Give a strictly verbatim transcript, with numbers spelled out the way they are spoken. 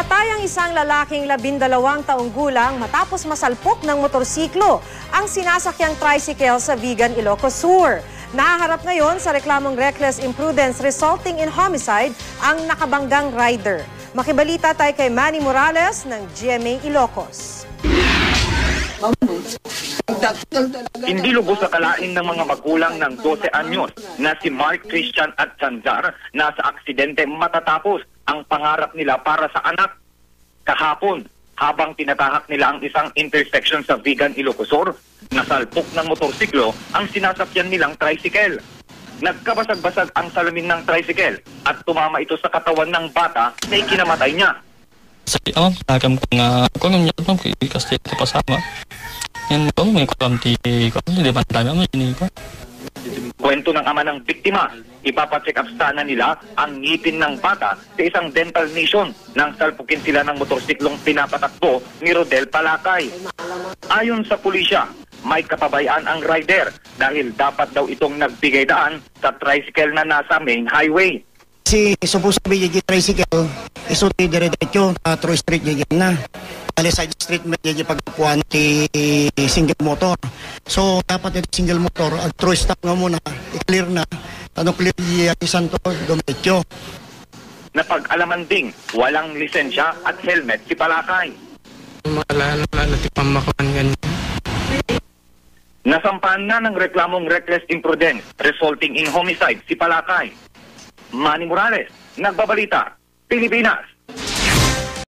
Napatay ang isang lalaking labindalawang taong gulang matapos masalpok ng motorsiklo ang sinasakyang tricycle sa Vigan, Ilocos Sur. Nahaharap ngayon sa reklamong reckless imprudence resulting in homicide ang nakabanggang rider. Makibalita tayo kay Manny Morales ng G M A Ilocos. Hindi lubos sa kalain ng mga magulang ng dose anyos na si Mark, Christian at Chanzar na sa aksidente matatapos ang pangarap nila para sa anak. Kahapon, habang tinatahak nila ang isang intersection sa Vigan, Ilocos Sur, nasalpok ng motorsiklo ang sinasakyan nilang tricycle. Nagkabasag-basag ang salamin ng tricycle at tumama ito sa katawan ng bata na ikinamatay niya. Sa awang pinagam ko nga, kung nung nyatong kasi ito kasama, yan ko, may kulamti ko, hindi ba dami ang hindi ko. Kwento ng ama ng biktima, ipapacheck up sana nila ang ngipin ng bata sa isang dental nation nang salpukin sila ng motorsiklong pinapatakbo ni Rodel Palakay. Ayon sa pulisya, may kapabayaan ang rider dahil dapat daw itong nagbigay daan sa tricycle na nasa main highway. Si supposedly yung tricycle, isuti dire-diretso sa Troy Street yung na. Dali side street may yung pagkapuan ni single motor. So dapat yung single motor, ang Troy stop nga muna, i-clear na. Ano clear yung isang to, dumityo. Napag-alaman ding walang lisensya at helmet si Palakay. Malala na tipang makaman ganyan. Nasampahan na ng reklamong reckless imprudence resulting in homicide si Palakay. Manny Morales, Nagbabalita, Pilipinas.